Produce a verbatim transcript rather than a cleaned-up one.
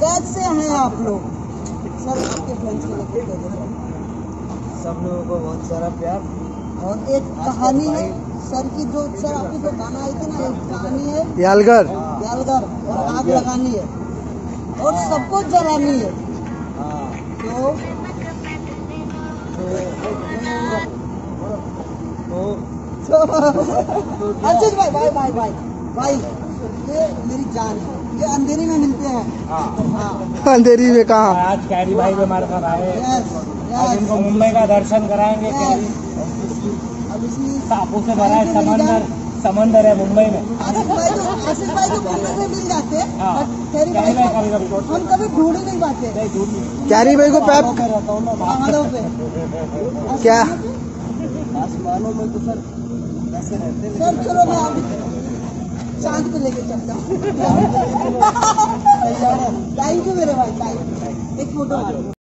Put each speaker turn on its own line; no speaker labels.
कैसे हैं आप लोग? सर आपके फ्रेंड्स के लिए कुछ कह दो।
सब लोगों को बहुत सारा प्यार।
और एक कहानी है सर की, जो सर आपकी जो गाना आई थी ना, एक कहानी है
यालगर
यालगर और आग लगानी है और सबको जलानी है। तो आशीष भाई भाई भाई भाई भाई ये मेरी जान है, ये अंधेरी में मिलते हैं। हाँ
अंधेरी में कहाँ?
आज कैरी भाई भी हमारे साथ आए।
यस
आज इनको मुंबई का दर्शन कराएंगे। कैरी
अब इसी
टापू से भरा है समंदर, समंदर है मुंबई में।
आशीष भाई तो आशीष भाई तो घूमने में मिल जाते हैं, बट कैरी भाई
कैरी
को
भाई कभी कभी
हम कभी ढूंढ ही नहीं पाते।
कैरी भाई को पैप
पहाड़ों पे
क्या?
आसमानों में तो सर ऐसे रहते हैं। सर चलो मैं अभी चांद पे लेके चलता हूँ। थैंक यू मेरे भाई, एक फोटो